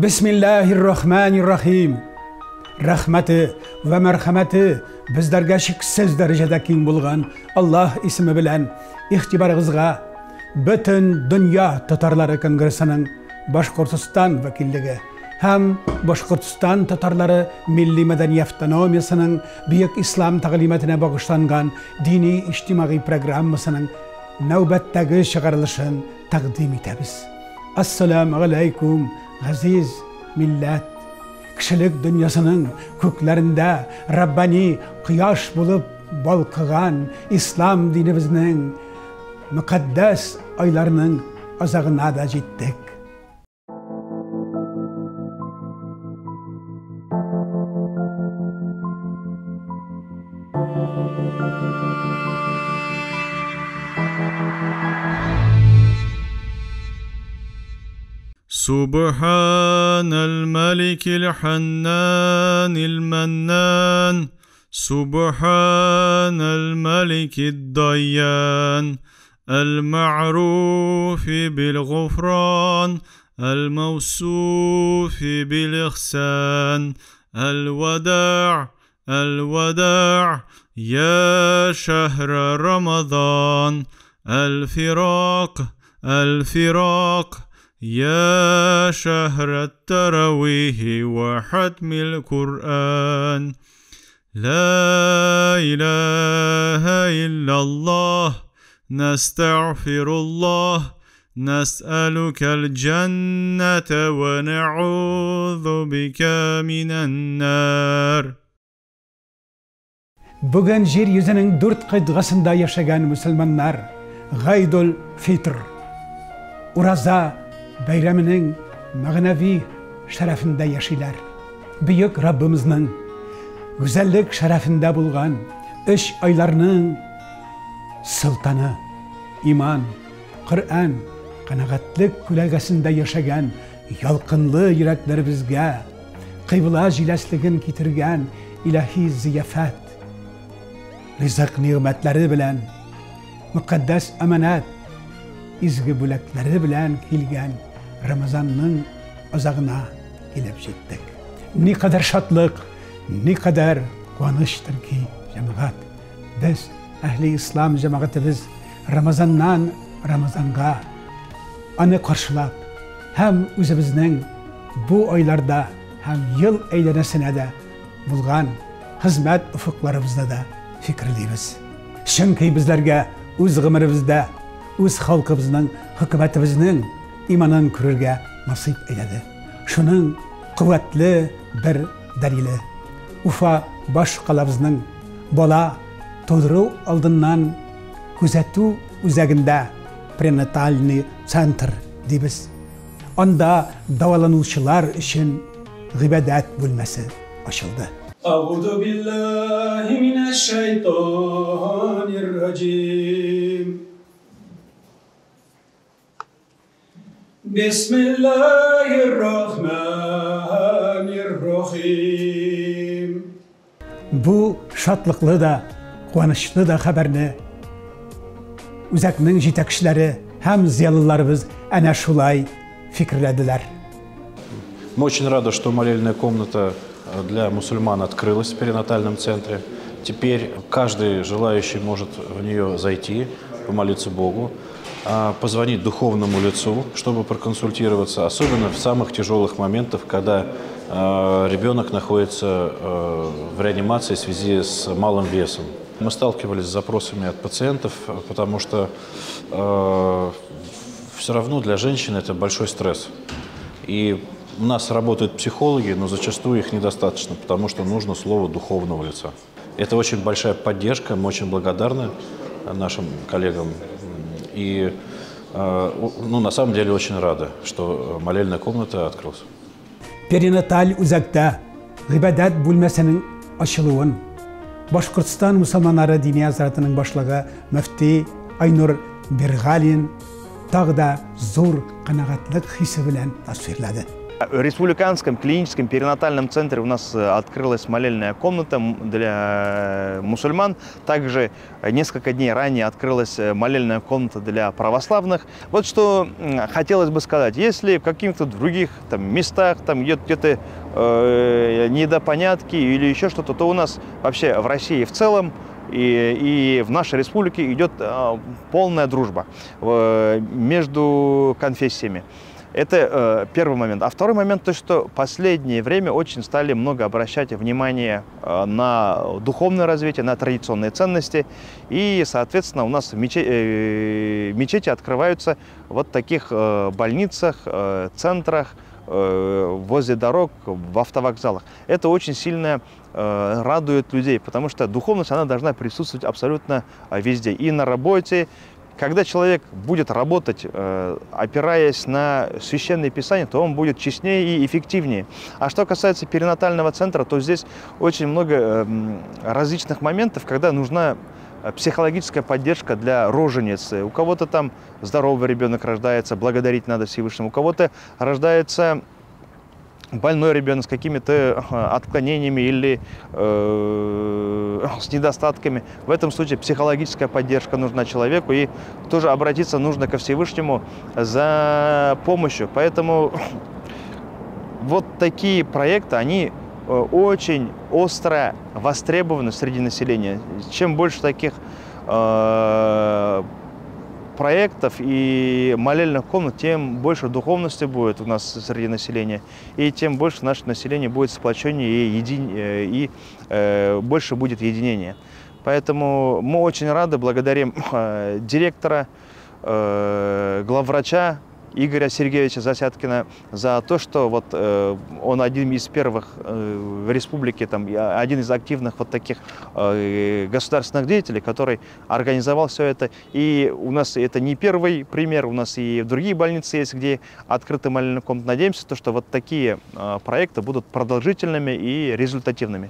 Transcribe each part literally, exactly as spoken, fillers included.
Bismillahirrahmanirrahim. Rahmeti ve merhameti bizlerge şiksiz derecede keng bulgan Allah ismi bilen ihtibarıgızga bütün dünya Tatarları Kongresi'nin Başkortistan vekilligi hem Başkortistan Tatarları Milli Medeni Avtonomiyasının Büyük İslam Talimatine bağışlangan dini ijtimai programmasının navbatdagi çıkarılışını takdim etemiz. Assalamu alaikum aziz millet. Kişilik dünyasının köklerinde Rabbani kıyaş bulup balkıgan İslam dinimizin mukaddes aylarının azağına da jettik. سبحان الملك الحنان المنان سبحان الملك الديان المعروف بالغفران الموصوف بالإحسان الوداع الوداع يا شهر رمضان الفراق الفراق يا شهر التراويح وختم القرآن لا إله إلا الله نستغفر الله نسألك الجنة ونعوذ بك من النار. Bugün yeryüzünün dört kıtgasında yaşayan Müslümanlar Gaydul Fitr Uraza bayramının manevi şerefinde yaşaylar. Büyük Rabbimizin güzellik şerefinde bulgan üç aylarının sultanı, iman, Kur'an, kanagatlık külegesinde yaşayan yalkınlı yüreklerimizge kıybıla jilesligin kitirgen ilahi ziyafet, rızık nimetleri bilen, mukaddes emanet, izgi bülekleri bilen kilgen Ramazan'ın azağına gelip jettik. Ne kadar şatlık, ne kadar kuvanıştır ki cemaat. Biz ehli İslam cemaatimiz Ramazan'dan Ramazan'a anı karşılap hem özümüzün bu aylarda hem yıl eylenesine de bulgan hizmet ufuklarımızda da fikirliyiz. Çünkü bizlerge öz gımırımızda öz halkımızın, hükümetimizin imanın kürürge nasip eyledi. Şunun kuvvetli bir delili. Ufa baş kalabızının bola to'diriv aldından kuzetu üzerinde prenatalni center deymiz. Onda davalanuvchilar için g'ibadat bo'lmasi açıldı. A'udhu billahi mineşşeytanirracim. Bismillahirrahmanirrahim. Bu şatlıklı da, kuvanışlı da haberini Uzak'nın jetakçileri hem ziyalılarımız ana şulay fikirlediler. Мы очень рады, что молельная комната для мусульман открылась в перинатальном центре. Теперь каждый желающий может в нее зайти, помолиться Богу, позвонить духовному лицу, чтобы проконсультироваться, особенно в самых тяжелых моментах, когда э, ребенок находится э, в реанимации в связи с малым весом. Мы сталкивались с запросами от пациентов, потому что э, все равно для женщины это большой стресс. И у нас работают психологи, но зачастую их недостаточно, потому что нужно слово духовного лица. Это очень большая поддержка, мы очень благодарны нашим коллегам. И ну, на самом деле очень рада, что молельная комната открылась. Perinatal uzakta g'ibadat bo'lmasining ochiluvin Boshqirdiston musulmonlari diniy hazratining boshlig'i muftiy Aynur Berg'alin tog'da zo'r qanoatlik hissi bilan tasvirladi. В республиканском клиническом перинатальном центре у нас открылась молельная комната для мусульман. Также несколько дней ранее открылась молельная комната для православных. Вот что хотелось бы сказать. Если в каких-то других там, местах там идет где-то э, недопонятки или еще что-то, то у нас вообще в России в целом и, и в нашей республике идет э, полная дружба э, между конфессиями. Это э, первый момент. А второй момент, то, что в последнее время очень стали много обращать внимание э, на духовное развитие, на традиционные ценности. И, соответственно, у нас в мече э, мечети открываются вот в таких э, больницах, э, центрах, э, возле дорог, в автовокзалах. Это очень сильно э, радует людей, потому что духовность, она должна присутствовать абсолютно везде. И на работе. Когда человек будет работать, э, опираясь на священное писание, то он будет честнее и эффективнее. А что касается перинатального центра, то здесь очень много э, различных моментов, когда нужна психологическая поддержка для роженицы. У кого-то там здоровый ребенок рождается, благодарить надо Всевышнему. У кого-то рождается больной ребенок с какими-то отклонениями или э, с недостатками. В этом случае психологическая поддержка нужна человеку, и тоже обратиться нужно ко Всевышнему за помощью. Поэтому вот такие проекты, они очень остро востребованы среди населения. Чем больше таких э, проектов и молельных комнат, тем больше духовности будет у нас среди населения, и тем больше наше население будет сплоченнее и, един... и э, больше будет единения. Поэтому мы очень рады, благодарим э, директора, э, главврача Игоря Сергеевича Засяткина за то, что вот, э, он один из первых э, в республике, там, один из активных вот таких э, государственных деятелей, который организовал все это. И у нас это не первый пример, у нас и другие больницы есть, где открыты молельные комнаты. Надеемся, то, что вот такие э, проекты будут продолжительными и результативными.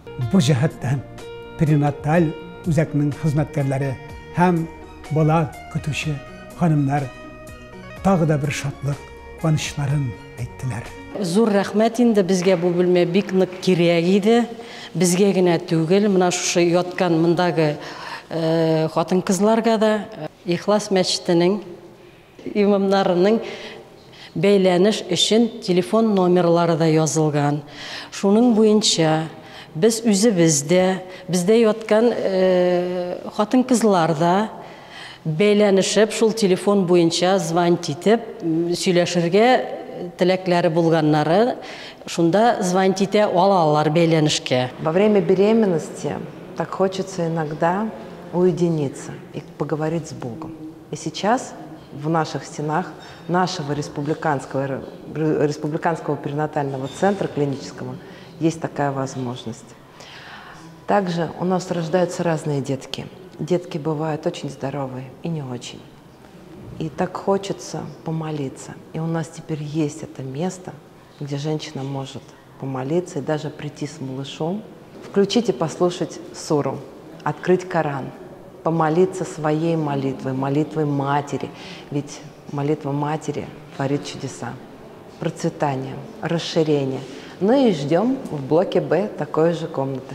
Перинаталь үзәкнең хезмәткәрләре һәм бала көтүче ханымнар тағы да бір шатлык, куанычларын әйттеләр. Зур рәхмәт инде, безгә бу бүлмә бик нык кирәк иде. Безгә генә түгел, менә шушы яткан мондагы хатын-кызларга да Ихлас мәчетенең имамнарының бәйләнеш өчен телефон номерлары да язылган. Шуның буенча без үзебездә, бездә яткан хатын-кызларда бәйләнешеп, шул телефон буенча звонить итеп, сөйләшергә теләкләре булганнары, шунда звонить итә алалар бәйләнешкә. Во время беременности так хочется иногда уединиться и поговорить с Богом. И сейчас в наших стенах нашего республиканского, республиканского перинатального центра клинического есть такая возможность. Также у нас рождаются разные детки. Детки бывают очень здоровые и не очень. И так хочется помолиться. И у нас теперь есть это место, где женщина может помолиться и даже прийти с малышом, включить и послушать суру, открыть Коран, помолиться своей молитвой, молитвой матери. Ведь молитва матери творит чудеса, процветание, расширение. Ну и ждем в блоке Б такой же комнаты.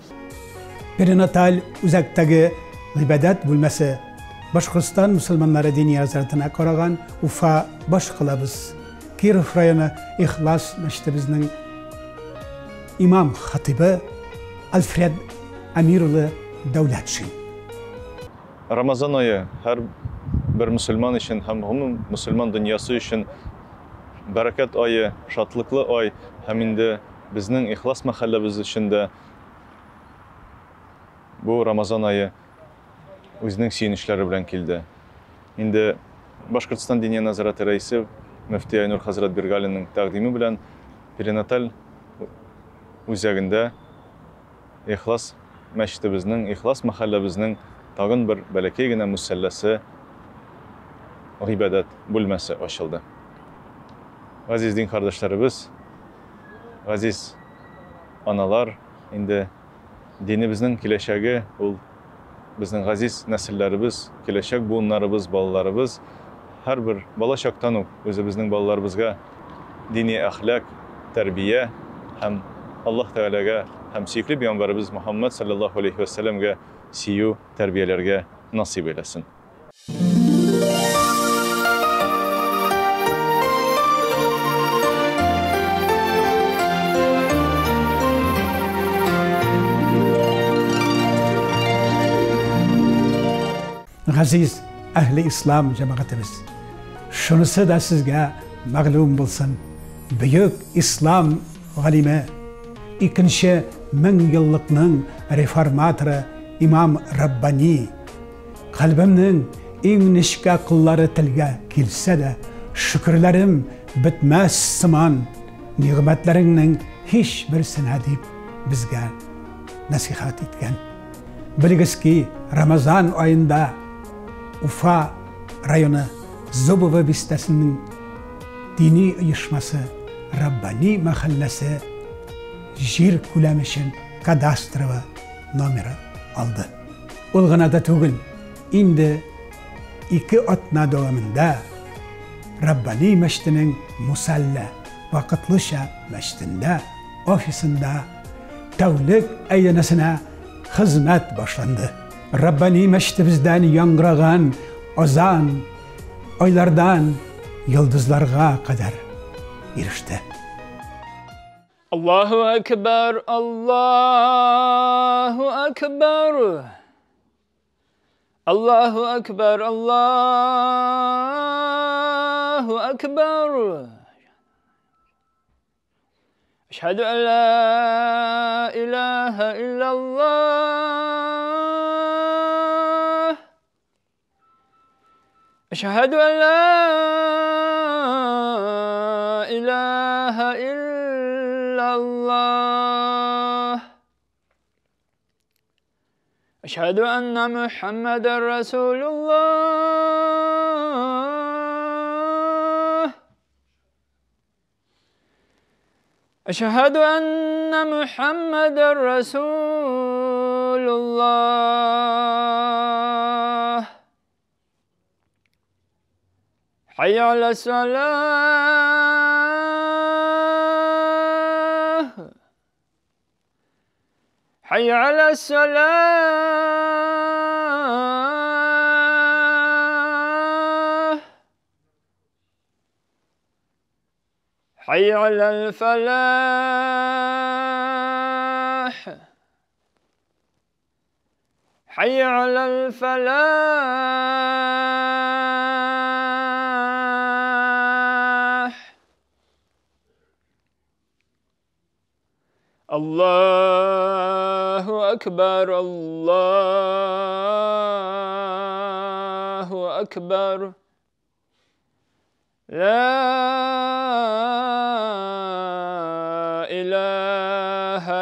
Perinatal үзәктәге ғибадат бүлмәсе Башқұртстан мұсылманнары дини азартына қараған Уфа баш қалабыз. Киров районы Ихлас мәчетебезнең имам хатибы Альфред Амирулы Дәүләтшин. Рамазан айы һәр бер мусульман өчен һәм гомум мусульман дөньясы өчен бәрәкәт айы, шатлыклы ай, һәм инде безнең Ихлас мәхәлләбез өчен дә бу Рамазан айы үзенең сөенечләре белән килде. Инде Башкортстан Диния назараты рәисе мөфти Айнур хәзрәт Биргалинның тәкъдиме белән перинаталь үзәгендә Ихлас мәчетебезнең, Ихлас мәхәлләбезнең тагын бер бәләкәй генә мусалласы гыйбадат бүлмәсе ачылды. Газиз дин кардәшләребез, газиз аналар, инде динебезнең киләчәге ул безнең газиз нәселләребез, киләчәк буыннарыбыз, балаларыбыз һәрбер бала чактан ук үзебезнең балаларыбызга dini ahlak, terbiye hem Allah Teala'ga hem sikli Peygamberimiz Muhammed sallallahu aleyhi ve sellem'e siyu terbiyelerge nasip eylesin. Aziz ahli İslam cemaatimiz, şunusu da sizge mağlum bulsun. Büyük İslam alimi, ikinci min yıllıkның reformatörü İmam Rabbani, kalbimnin en nişka kulları tilge kilse de, şükürlerim bitmez sıman, nimetlerinin hiçbirisine deyip bizge nasihat etken. Bilgiz ki Ramazan ayında Ufa rayonu Zubova bistesinin dini uyuşması Rabbani mahallesi jir kulemişin kadastro numara aldı. Olğana da tugul, indi iki otna devamında Rabbani meştinin musalla vakıtlışa meştinde ofisinde tevlik ayyanasına hizmet başlandı. Rabbani meşti bizden yangırağan ozan aylardan yıldızlarga kadar erişti. Allahu Ekber, Allahu Ekber. Allahu Ekber, Allahu Ekber. Eşhedü en la ilahe illallah. Eşhedü en la ilahe illallah. Eşhedü enne Muhammeden Resulullah. Eşhedü enne Muhammeden Resulullah. Hayy ale's-salah. Hayy ale's-salah. Hayy alel-felah. Hayy alel-felah. Allahu Ekber, Allahu Ekber. La ilahe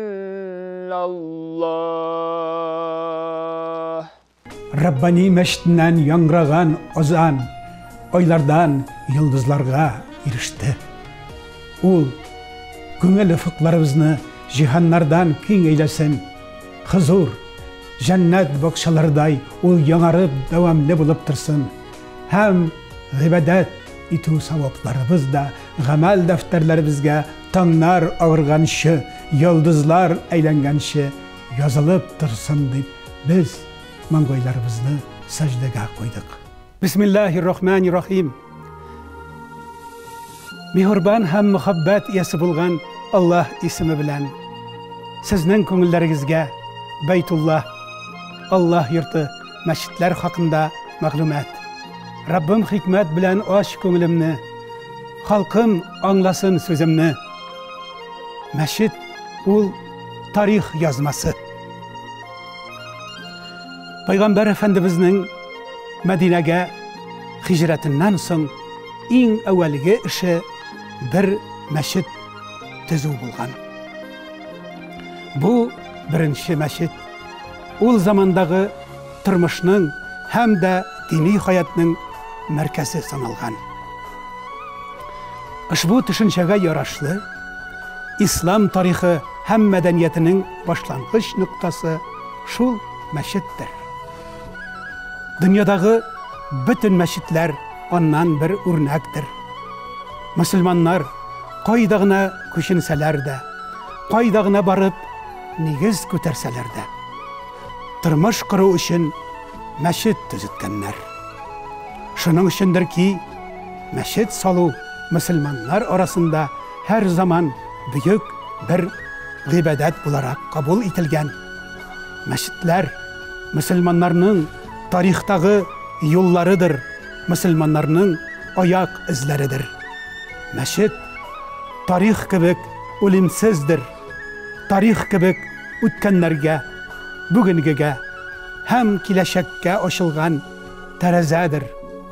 illallah. Rabbani meştinden yangırağan ozan aylardan yıldızlarga erişti. Ol Güngel ufuklarımızı cihanlardan keng eylesin. Huzur, cennet bakşalarday ol yanarıp devamlı bulup tursun. Hem ibadet itu savaplarımız da gamel defterlerimizge tanlar ağırganışı, yıldızlar eylengenişi yazılıp tursun deyip biz mangoylarımızı secdege koyduk. Bismillahirrahmanirrahim. Mihurban hem muhabbet iyesi bulgan Allah ismi bilen sizning ko'ngilleringizga Baytullah, Allah yurti, masjidlar haqında ma'lumot. Rabbim hikmet bilen osh ko'nglimni, xalqim anglasın so'zimni. Masjid ul tarix yazması. Peygamber Efendimizning Medine'ge hicretinden so'ng eng avvalgi ishi bir masjid tuzuv bo'lgan. Bu birinchi masjid ul zamandagi turmushning hamda diniy hayotning markazi sanalgan. Ushbu tushunchaga yarashli islom tarixi ham madaniyatining boshlang'ich nuqtasi shu masjiddir. Dunyodagi bütün masjidlar ondan bir o'rnakdir. Мөселманнар кайда гына күченсәләр дә, кайда гына барып нигез күтәрсәләр дә, тормыш кору өчен мәчет төзеткәннәр. Шуның өчендер ки, мәчет салу мөселманнар арасында һәр заман бөек бер гыйбадәт буларак кабул ителгән. Мәчетләр мөселманнарның тарихтагы юлларыдыр, мөселманнарның аяк эзләридер. Мәчет тарих кебек үлемсездер, тарих кебек үткәннәргә, бүгенгегә һәм киләчәккә ачылган тәрәзәдер.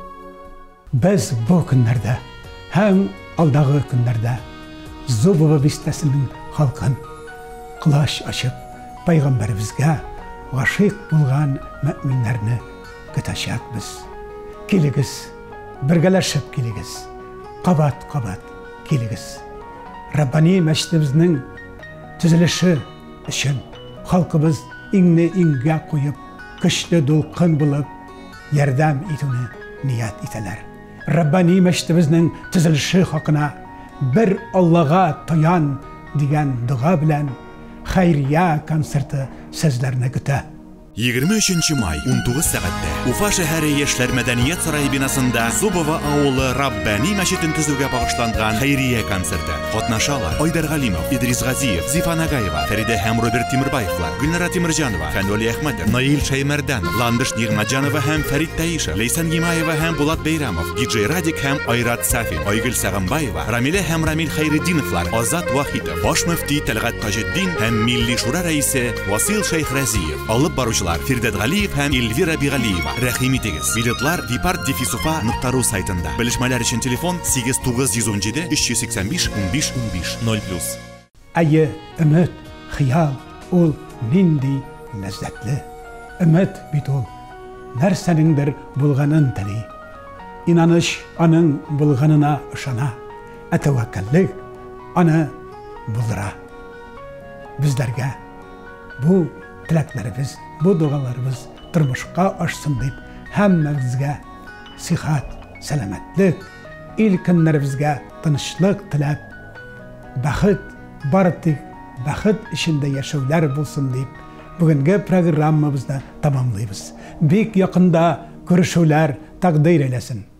Без бу көннәрдә һәм алдагы көннәрдә Зубова бистәсенең халкын кылач ачып, пайгамбарыбызга гашыйк булган мөэминнәрне көтәчәкбез. Килегез, бергәләшеп килегез, кабат-кабат килегез. Раббани мәчетебезнең төзелеше өчен халкыбыз иңне иңгә куеп, көчле дулкын булып, ярдәм итүне ният итәләр. Раббани мәчетебезнең төзелеше хакына бер Аллага таян дигән дуга белән хәйрия концерты сезләрне көтә. егерме өченче май он тугыз сәгатьтә Уфа шәһәре Яшьләр мәдәният сарае бинасында Зубова авылы Раббани мәчетен төзүгә багышланган хәйрия концерты. Катнашалар Айдар Галимов, Идрис Газиев, Зифа Нагаева, Фәридә һәм Роберт Тимербаевлар, Гөлнара Тимерҗанова, Фәнвали Әхмәтов, Наил Шәймәрдәнов, Ландыш Нигъмәтҗанова һәм Фәрит Таишев, Лейсан Гимаева һәм Булат Бәйрәмов, Диджей Радик һәм Айрат Сафин, Айгөл Сәгъмбаева, Рамилә һәм Рамил Хәйретдиновлар, Азат Вахитов, баш мөфти Тәлгать Таҗетдин һәм Милли шура рәисе Васил Шәйхрәзиев, алып баручылар Фирдәт Галиев һәм Эльвира Бигалиева. Рәхим итегез. Билетлар Випарт Дефисуфа нокта ру сайтында. Белешмәләр өчен телефон сигез тугыз йөз ун җиде өч йөз сиксән биш ун биш ун биш ноль плюс. Әйе, өмет, хыял, ул нинди ләззәтле. Өмет бит ул нәрсәнеңдер булганын тели. Инаныш аның булганына ышана. Ә тәвәккәллек аны булдыра. Безләргә бу теләкләребез, бу дугаларыбыз тормышка ашсын дип, һәммәбезгә сихат, сәламәтлек, ил көннәребезгә тынычлык теләп, бәхет бар тик бәхет эчендә яшәүләр булсын дип, бүгенге программабызны тамамлыйбыз. Бик якында күрешүләр тәкъдир әйләсен.